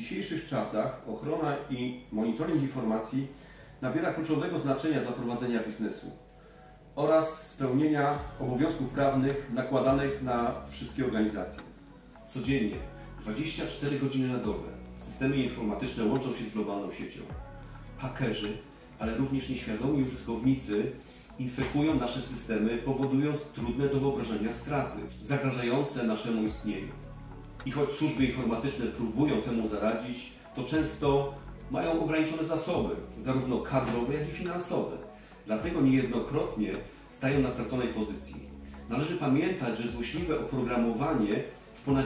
dzisiejszych czasach ochrona i monitoring informacji nabiera kluczowego znaczenia dla prowadzenia biznesu oraz spełnienia obowiązków prawnych nakładanych na wszystkie organizacje. Codziennie, 24 godziny na dobę, systemy informatyczne łączą się z globalną siecią. Hakerzy, ale również nieświadomi użytkownicy infekują nasze systemy, powodując trudne do wyobrażenia straty, zagrażające naszemu istnieniu. I choć służby informatyczne próbują temu zaradzić, to często mają ograniczone zasoby, zarówno kadrowe, jak i finansowe. Dlatego niejednokrotnie stają na straconej pozycji. Należy pamiętać, że złośliwe oprogramowanie w ponad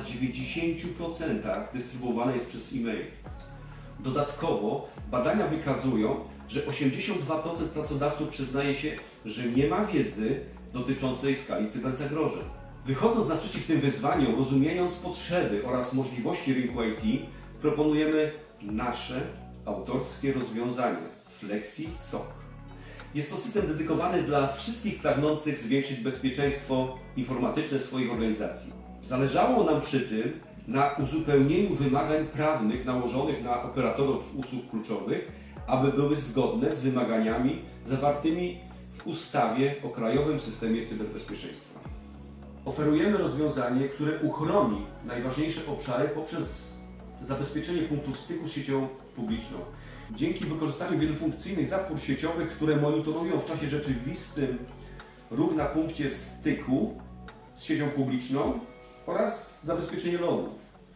90% dystrybuowane jest przez e-mail. Dodatkowo badania wykazują, że 82% pracodawców przyznaje się, że nie ma wiedzy dotyczącej skali cyberzagrożeń. Wychodząc naprzeciw tym wyzwaniom, rozumiejąc potrzeby oraz możliwości rynku IT, proponujemy nasze autorskie rozwiązanie FlexiSOC. Jest to system dedykowany dla wszystkich pragnących zwiększyć bezpieczeństwo informatyczne swoich organizacji. Zależało nam przy tym na uzupełnieniu wymagań prawnych nałożonych na operatorów usług kluczowych, aby były zgodne z wymaganiami zawartymi w ustawie o Krajowym Systemie Cyberbezpieczeństwa. Oferujemy rozwiązanie, które uchroni najważniejsze obszary poprzez zabezpieczenie punktów styku z siecią publiczną. Dzięki wykorzystaniu wielofunkcyjnych zapór sieciowych, które monitorują w czasie rzeczywistym ruch na punkcie styku z siecią publiczną oraz zabezpieczenie logów.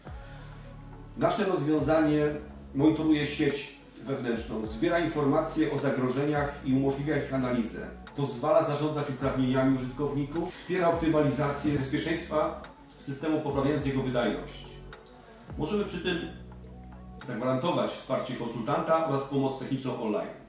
Nasze rozwiązanie monitoruje sieć wewnętrzną, zbiera informacje o zagrożeniach i umożliwia ich analizę. Pozwala zarządzać uprawnieniami użytkowników, wspiera optymalizację bezpieczeństwa systemu, poprawiając jego wydajność. Możemy przy tym zagwarantować wsparcie konsultanta oraz pomoc techniczną online.